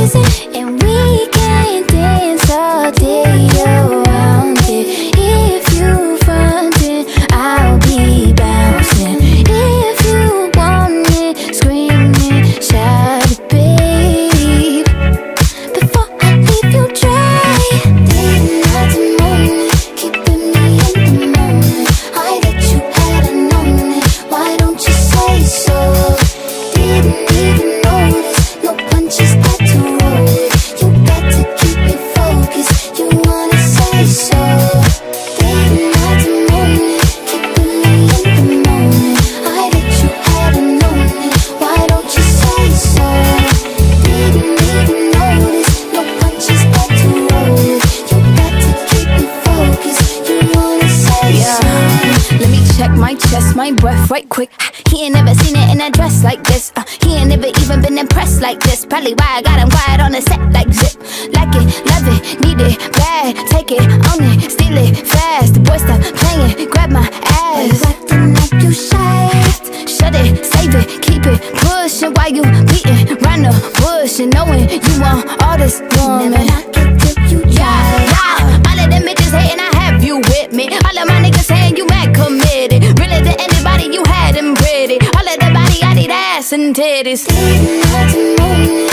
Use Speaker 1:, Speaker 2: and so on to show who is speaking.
Speaker 1: crazy, and we can dance all day around it. If you frontin', I'll be bouncing. If you want it, screaming, shout it, babe. Before I leave you dry, day and night and morning, keeping me in the moment. I that you hadn't known it, why don't you say so? Didn't even notice, no punches had to roll it. You got to keep it focused, you wanna say so. Day and night and morning, keeping me in the moment. I that you hadn't known it, why don't you say so? Didn't even notice, no punches had to roll it. You got to keep it focused, you wanna say so.
Speaker 2: Let me check my chest, my breath right quick. He ain't never seen it in a dress like this. He ain't never even been impressed like this. Probably why I got him quiet on the set like zip. Like it, love it, need it, bad. Take it, own it, steal it, fast. The boy stop playing, grab my ass.
Speaker 1: Acting like you shy.
Speaker 2: Shut it, save it, keep it pushing while you beating round the bush and knowing you want all this woman.
Speaker 1: Never knock it till you try.
Speaker 2: Yeah, all of them bitches hating, I have you with me. All of my niggas saying you mad committed. Really to anybody, you had them pretty. All of the body, I need ass and titties.
Speaker 1: Day and night and morning.